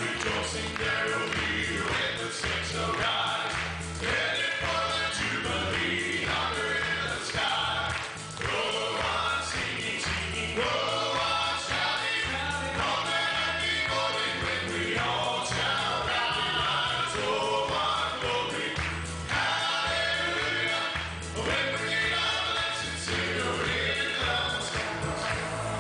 rejoicing there will be when the saints arise, headed for the Jubilee, yonder in the sky. Go on singing, singing, go on shouting, on that happy morning when we all shall rise. Oh, what glory, hallelujah, when we read our blessed Savior in the sky.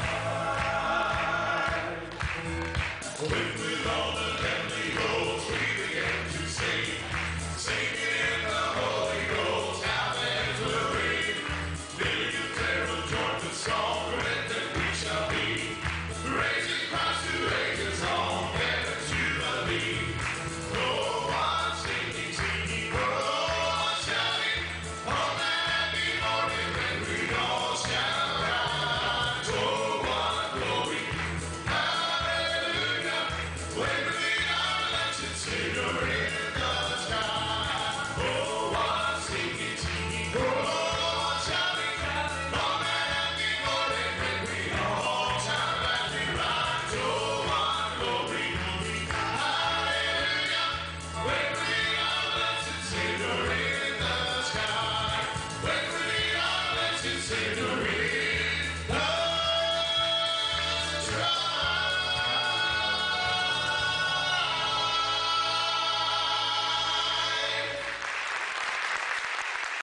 When with all the heavenly hosts we begin to sing, singing in the Holy Ghost, how bells will ring. Millions there will join the song, and then we shall be raising Christ to ages on heaven's Jubilee. Go on singing, singing, go on shouting, on that happy morning when we all shall rise. Oh, what glory, hallelujah, when we meet our blessed Savior